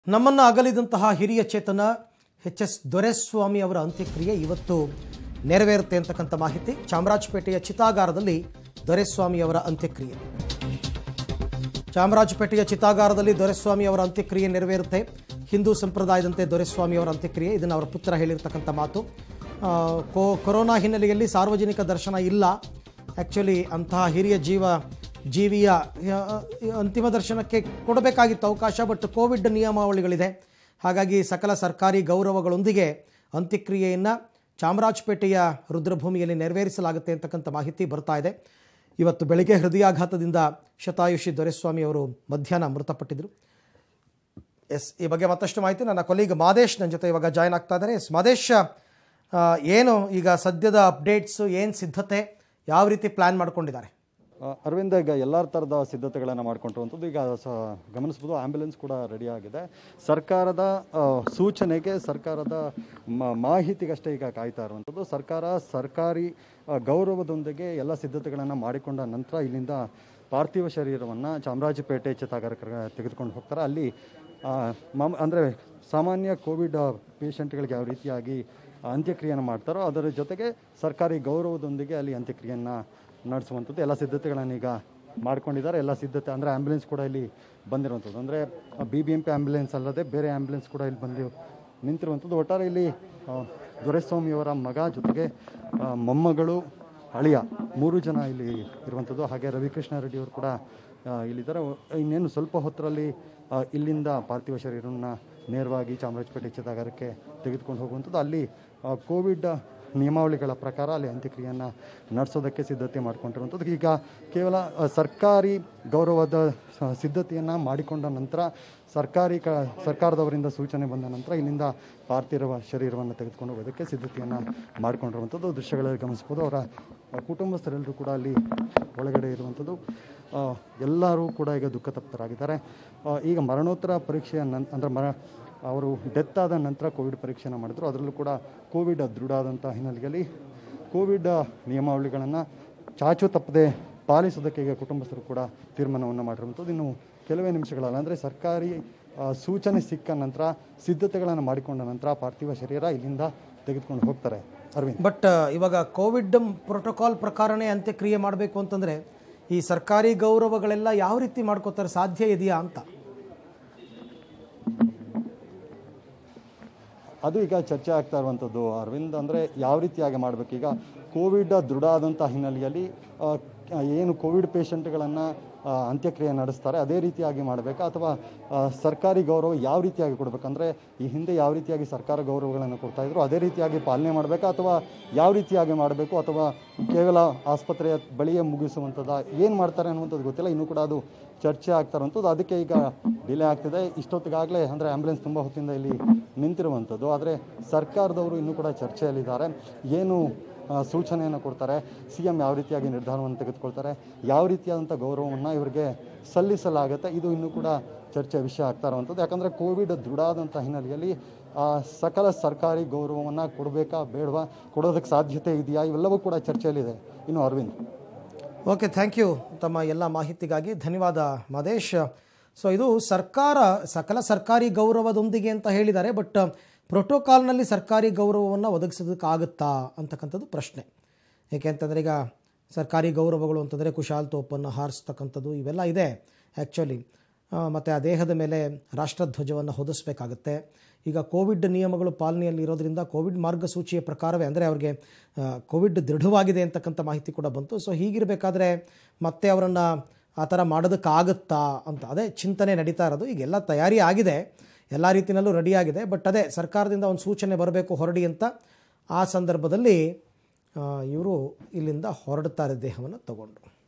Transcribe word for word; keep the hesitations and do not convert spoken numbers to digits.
ನಮ್ಮನ್ನು ಅಗಲಿದಂತಹ ಹಿರಿಯ ಚೇತನ H S Doreswamy ಅವರ ಅಂತ್ಯಕ್ರಿಯೆ ಇವತ್ತು ನೆರವೇರುತ್ತೆ ಅಂತಕ್ಕಂಥ ಮಾಹಿತಿ. ಚಾಮರಾಜಪೇಟೆಯ ಚಿತಾಗಾರದಲ್ಲಿ ದೊರೆಸ್ವಾಮಿ ಅವರ ಅಂತ್ಯಕ್ರಿಯೆ ಚಾಮರಾಜಪೇಟೆಯ ಚಿತಾಗಾರದಲ್ಲಿ ದೊರೆಸ್ವಾಮಿ ಅವರ ಅಂತ್ಯಕ್ರಿಯೆ ನೆರವೇರುತ್ತೆ. ಹಿಂದೂ ಸಂಪ್ರದಾಯದಂತೆ ದೊರೆಸ್ವಾಮಿ ಅವರ ಅಂತ್ಯಕ್ರಿಯೆ, ಇದನ್ನು ಅವರ ಪುತ್ರ ಹೇಳಿರ್ತಕ್ಕಂಥ ಮಾತು. ಕೊರೋನಾ ಹಿನ್ನೆಲೆಯಲ್ಲಿ ಸಾರ್ವಜನಿಕ ದರ್ಶನ ಇಲ್ಲ. ಆ್ಯಕ್ಚುಲಿ ಅಂತಹ ಹಿರಿಯ ಜೀವ ಜೀವಿಯ ಅಂತಿಮ ದರ್ಶನಕ್ಕೆ ಕೊಡಬೇಕಾಗಿತ್ತು ಅವಕಾಶ, ಬಟ್ ಕೋವಿಡ್ ನಿಯಮಾವಳಿಗಳಿದೆ. ಹಾಗಾಗಿ ಸಕಲ ಸರ್ಕಾರಿ ಗೌರವಗಳೊಂದಿಗೆ ಅಂತ್ಯಕ್ರಿಯೆಯನ್ನು ಚಾಮರಾಜಪೇಟೆಯ ರುದ್ರಭೂಮಿಯಲ್ಲಿ ನೆರವೇರಿಸಲಾಗುತ್ತೆ ಅಂತಕ್ಕಂಥ ಮಾಹಿತಿ ಬರ್ತಾ ಇದೆ. ಇವತ್ತು ಬೆಳಗ್ಗೆ ಹೃದಯಾಘಾತದಿಂದ ಶತಾಯುಷಿ ದೊರೆಸ್ವಾಮಿ ಅವರು ಮಧ್ಯಾಹ್ನ ಮೃತಪಟ್ಟಿದ್ದರು. ಎಸ್, ಈ ಬಗ್ಗೆ ಮತ್ತಷ್ಟು ಮಾಹಿತಿ ನನ್ನ ಕೊಲೀಗ್ ಮಾದೇಶ್ ನನ್ನ ಜೊತೆ ಇವಾಗ ಜಾಯ್ನ್ ಆಗ್ತಾ ಇದ್ದಾರೆ. ಎಸ್ ಮಾದೇಶ್, ಏನು ಈಗ ಸದ್ಯದ ಅಪ್ಡೇಟ್ಸು, ಏನು ಸಿದ್ಧತೆ, ಯಾವ ರೀತಿ ಪ್ಲ್ಯಾನ್ ಮಾಡ್ಕೊಂಡಿದ್ದಾರೆ? ಅರವಿಂದ, ಈಗ ಎಲ್ಲ ಥರದ ಸಿದ್ಧತೆಗಳನ್ನು ಮಾಡ್ಕೊಂಡಿರುವಂಥದ್ದು. ಈಗ ಸ ಗಮನಿಸ್ಬೋದು, ಆ್ಯಂಬುಲೆನ್ಸ್ ಕೂಡ ರೆಡಿ ಆಗಿದೆ. ಸರ್ಕಾರದ ಸೂಚನೆಗೆ, ಸರ್ಕಾರದ ಮಾಹಿತಿಗಷ್ಟೇ ಈಗ ಕಾಯ್ತಾ ಇರುವಂಥದ್ದು. ಸರ್ಕಾರ ಸರ್ಕಾರಿ ಗೌರವದೊಂದಿಗೆ ಎಲ್ಲ ಸಿದ್ಧತೆಗಳನ್ನು ಮಾಡಿಕೊಂಡ ನಂತರ ಇಲ್ಲಿಂದ ಪಾರ್ಥಿವ ಶರೀರವನ್ನು ಚಾಮರಾಜಪೇಟೆ ಚಿತಾಗಾರಕ್ಕೆ ತೆಗೆದುಕೊಂಡು ಹೋಗ್ತಾರೆ. ಅಲ್ಲಿ ಮಾಮ್ ಅಂದರೆ ಸಾಮಾನ್ಯ ಕೋವಿಡ್ ಪೇಷಂಟ್ಗಳಿಗೆ ಯಾವ ರೀತಿಯಾಗಿ ಅಂತ್ಯಕ್ರಿಯೆಯನ್ನು ಮಾಡ್ತಾರೋ ಅದರ ಜೊತೆಗೆ ಸರ್ಕಾರಿ ಗೌರವದೊಂದಿಗೆ ಅಲ್ಲಿ ಅಂತ್ಯಕ್ರಿಯೆಯನ್ನು ನಡೆಸುವಂಥದ್ದು ಎಲ್ಲ ಸಿದ್ಧತೆಗಳನ್ನು ಈಗ ಮಾಡ್ಕೊಂಡಿದ್ದಾರೆ. ಎಲ್ಲ ಸಿದ್ಧತೆ ಅಂದರೆ ಆ್ಯಂಬುಲೆನ್ಸ್ ಕೂಡ ಇಲ್ಲಿ ಬಂದಿರುವಂಥದ್ದು, ಅಂದರೆ B B M P ambulance ಅಲ್ಲದೆ ಬೇರೆ ಆ್ಯಂಬುಲೆನ್ಸ್ ಕೂಡ ಇಲ್ಲಿ ಬಂದು ನಿಂತಿರುವಂಥದ್ದು. ಒಟ್ಟಾರೆ ಇಲ್ಲಿ ದೊರೆಸ್ವಾಮಿಯವರ ಮಗ ಜೊತೆಗೆ ಮೊಮ್ಮಗಳು, ಅಳಿಯ ಮೂರು ಜನ ಇಲ್ಲಿ ಇರುವಂಥದ್ದು. ಹಾಗೆ ರವಿಕೃಷ್ಣ ರೆಡ್ಡಿ ಅವರು ಕೂಡ ಇಲ್ಲಿದ್ದಾರೆ. ಇನ್ನೇನು ಸ್ವಲ್ಪ ಹೊತ್ತರಲ್ಲಿ ಇಲ್ಲಿಂದ ಪಾರ್ಥಿವ ಶರೀರವನ್ನು ನೇರವಾಗಿ ಚಾಮರಾಜಪೇಟೆ ಚಿತಾಗಾರಕ್ಕೆ ತೆಗೆದುಕೊಂಡು ಹೋಗುವಂಥದ್ದು. ಅಲ್ಲಿ ಕೋವಿಡ್ ನಿಯಮಾವಳಿಗಳ ಪ್ರಕಾರ ಅಲ್ಲಿ ಅಂತ್ಯಕ್ರಿಯೆಯನ್ನು ನಡೆಸೋದಕ್ಕೆ ಸಿದ್ಧತೆ ಮಾಡಿಕೊಂಡಿರುವಂಥದ್ದು. ಈಗ ಕೇವಲ ಸರ್ಕಾರಿ ಗೌರವದ ಸಿದ್ಧತೆಯನ್ನು ಮಾಡಿಕೊಂಡ ನಂತರ, ಸರ್ಕಾರಿ ಕ ಸರ್ಕಾರದವರಿಂದ ಸೂಚನೆ ಬಂದ ನಂತರ ಇಲ್ಲಿಂದ ಪಾರ್ಥಿವ ಶರೀರವನ್ನು ತೆಗೆದುಕೊಂಡು ಹೋಗೋದಕ್ಕೆ ಸಿದ್ಧತೆಯನ್ನು ಮಾಡಿಕೊಂಡಿರುವಂಥದ್ದು ದೃಶ್ಯಗಳಲ್ಲಿ ಗಮನಿಸ್ಬೋದು. ಅವರ ಕುಟುಂಬಸ್ಥರೆಲ್ಲರೂ ಕೂಡ ಅಲ್ಲಿ ಒಳಗಡೆ ಇರುವಂಥದ್ದು. ಎಲ್ಲರೂ ಕೂಡ ಈಗ ದುಃಖ ತಪ್ತರಾಗಿದ್ದಾರೆ. ಈಗ ಮರಣೋತ್ತರ ಪರೀಕ್ಷೆಯ ನನ್ ಅಂದರೆ ಮರ ಅವರು ಡೆತ್ ಆದ ನಂತರ ಕೋವಿಡ್ ಪರೀಕ್ಷೆಯನ್ನು ಮಾಡಿದ್ರು. ಅದರಲ್ಲೂ ಕೂಡ ಕೋವಿಡ್ ದೃಢ ಆದಂಥ ಹಿನ್ನೆಲೆಯಲ್ಲಿ ಕೋವಿಡ್ ನಿಯಮಾವಳಿಗಳನ್ನು ಚಾಚು ತಪ್ಪದೆ ಪಾಲಿಸೋದಕ್ಕೆ ಈಗ ಕುಟುಂಬಸ್ಥರು ಕೂಡ ತೀರ್ಮಾನವನ್ನು ಮಾಡಿರುವಂಥದ್ದು. ಇನ್ನು ಕೆಲವೇ ನಿಮಿಷಗಳಲ್ಲಿ, ಅಂದರೆ ಸರ್ಕಾರಿ ಸೂಚನೆ ಸಿಕ್ಕ ನಂತರ, ಸಿದ್ಧತೆಗಳನ್ನು ಮಾಡಿಕೊಂಡ ನಂತರ ಪಾರ್ಥಿವ ಶರೀರ ಇಲ್ಲಿಂದ ತೆಗೆದುಕೊಂಡು ಹೋಗ್ತಾರೆ. ಅರವಿಂದ್, ಬಟ್ ಇವಾಗ ಕೋವಿಡ್ ಪ್ರೋಟೋಕಾಲ್ ಪ್ರಕಾರನೇ ಅಂತ್ಯಕ್ರಿಯೆ ಮಾಡಬೇಕು ಅಂತಂದರೆ ಈ ಸರ್ಕಾರಿ ಗೌರವಗಳೆಲ್ಲ ಯಾವ ರೀತಿ ಮಾಡ್ಕೋತಾರೆ, ಸಾಧ್ಯ ಇದೆಯಾ ಅಂತ? ಅದು ಈಗ ಚರ್ಚೆ ಆಗ್ತಾ ಇರುವಂಥದ್ದು ಅರವಿಂದ್. ಅಂದರೆ ಯಾವ ರೀತಿಯಾಗಿ ಮಾಡಬೇಕು, ಈಗ ಕೋವಿಡ್ ದೃಢ ಆದಂಥ ಹಿನ್ನೆಲೆಯಲ್ಲಿ ಏನು ಕೋವಿಡ್ ಪೇಷಂಟ್ಗಳನ್ನು ಅಂತ್ಯಕ್ರಿಯೆ ನಡೆಸ್ತಾರೆ ಅದೇ ರೀತಿಯಾಗಿ ಮಾಡಬೇಕಾ, ಅಥವಾ ಸರ್ಕಾರಿ ಗೌರವ ಯಾವ ರೀತಿಯಾಗಿ ಕೊಡಬೇಕಂದ್ರೆ ಈ ಹಿಂದೆ ಯಾವ ರೀತಿಯಾಗಿ ಸರ್ಕಾರ ಗೌರವಗಳನ್ನು ಕೊಡ್ತಾಯಿದ್ರು ಅದೇ ರೀತಿಯಾಗಿ ಪಾಲನೆ ಮಾಡಬೇಕಾ, ಅಥವಾ ಯಾವ ರೀತಿಯಾಗಿ ಮಾಡಬೇಕು, ಅಥವಾ ಕೇವಲ ಆಸ್ಪತ್ರೆಯ ಬಳಿಯೇ ಮುಗಿಸುವಂಥದ್ದು, ಏನು ಮಾಡ್ತಾರೆ ಅನ್ನುವಂಥದ್ದು ಗೊತ್ತಿಲ್ಲ. ಇನ್ನೂ ಕೂಡ ಅದು ಚರ್ಚೆ ಆಗ್ತಾ ಇರುವಂಥದ್ದು. ಅದಕ್ಕೆ ಈಗ ಡಿಲೇ ಆಗ್ತಿದೆ. ಇಷ್ಟೊತ್ತಿಗಾಗಲೇ ಅಂದರೆ ಆ್ಯಂಬುಲೆನ್ಸ್ ತುಂಬ ಹೊತ್ತಿಂದ ಇಲ್ಲಿ ನಿಂತಿರುವಂಥದ್ದು. ಆದರೆ ಸರ್ಕಾರದವರು ಇನ್ನೂ ಕೂಡ ಚರ್ಚೆಯಲ್ಲಿದ್ದಾರೆ. ಏನು ಸೂಚನೆಯನ್ನು ಕೊಡ್ತಾರೆ, ಸಿ ಎಂ ಯಾವ ರೀತಿಯಾಗಿ ನಿರ್ಧಾರವನ್ನು ತೆಗೆದುಕೊಳ್ತಾರೆ, ಯಾವ ರೀತಿಯಾದಂಥ ಗೌರವವನ್ನು ಇವರಿಗೆ ಸಲ್ಲಿಸಲಾಗುತ್ತೆ, ಇದು ಇನ್ನೂ ಕೂಡ ಚರ್ಚೆಯ ವಿಷಯ ಆಗ್ತಾ ಇರುವಂಥದ್ದು. ಯಾಕಂದರೆ ಕೋವಿಡ್ ದೃಢ ಆದಂಥ ಹಿನ್ನೆಲೆಯಲ್ಲಿ ಸಕಲ ಸರ್ಕಾರಿ ಗೌರವವನ್ನು ಕೊಡಬೇಕಾ ಬೇಡವಾ, ಕೊಡೋದಕ್ಕೆ ಸಾಧ್ಯತೆ ಇದೆಯಾ, ಇವೆಲ್ಲವೂ ಕೂಡ ಚರ್ಚೆಯಲ್ಲಿದೆ. ಇನ್ನು ಅರವಿಂದ್. ಓಕೆ, ಥ್ಯಾಂಕ್ ಯು ತಮ್ಮ ಎಲ್ಲ ಮಾಹಿತಿಗಾಗಿ ಧನ್ಯವಾದ ಮಾದೇಶ್. ಸೊ ಇದು ಸರ್ಕಾರ ಸಕಲ ಸರ್ಕಾರಿ ಗೌರವದೊಂದಿಗೆ ಅಂತ ಹೇಳಿದ್ದಾರೆ, ಬಟ್ ಪ್ರೋಟೋಕಾಲ್ನಲ್ಲಿ ಸರ್ಕಾರಿ ಗೌರವವನ್ನು ಒದಗಿಸೋದಕ್ಕಾಗುತ್ತಾ ಅಂತಕ್ಕಂಥದ್ದು ಪ್ರಶ್ನೆ. ಏಕೆ ಅಂತಂದರೆ ಈಗ ಸರ್ಕಾರಿ ಗೌರವಗಳು ಅಂತಂದರೆ ಕುಶಾಲ್ ತೋಪನ್ನು ಹಾರಿಸ್ತಕ್ಕಂಥದ್ದು ಇವೆಲ್ಲ ಇದೆ ಆ್ಯಕ್ಚುಲಿ. ಮತ್ತು ಆ ದೇಹದ ಮೇಲೆ ರಾಷ್ಟ್ರಧ್ವಜವನ್ನು ಹೊದಿಸಬೇಕಾಗತ್ತೆ. ಈಗ ಕೋವಿಡ್ ನಿಯಮಗಳು ಪಾಲನೆಯಲ್ಲಿ ಇರೋದರಿಂದ ಕೋವಿಡ್ ಮಾರ್ಗಸೂಚಿಯ ಪ್ರಕಾರವೇ, ಅಂದರೆ ಅವ್ರಿಗೆ ಕೋವಿಡ್ ದೃಢವಾಗಿದೆ ಅಂತಕ್ಕಂಥ ಮಾಹಿತಿ ಕೂಡ ಬಂತು. ಸೊ ಹೀಗಿರಬೇಕಾದ್ರೆ ಮತ್ತೆ ಅವರನ್ನು ಆ ಥರ ಮಾಡೋದಕ್ಕಾಗುತ್ತಾ ಅಂತ ಅದೇ ಚಿಂತನೆ ನಡೀತಾ ಇರೋದು. ಈಗೆಲ್ಲ ತಯಾರಿ ಆಗಿದೆ, ಎಲ್ಲ ರೀತಿಯಲ್ಲೂ ರೆಡಿಯಾಗಿದೆ. ಬಟ್ ಅದೇ ಸರ್ಕಾರದಿಂದ ಒಂದು ಸೂಚನೆ ಬರಬೇಕು ಹೊರಡಿ ಅಂತ. ಆ ಸಂದರ್ಭದಲ್ಲಿ ಇವರು ಇಲ್ಲಿಂದ ಹೊರಡ್ತಾರೆ ದೇಹವನ್ನು ತಗೊಂಡು.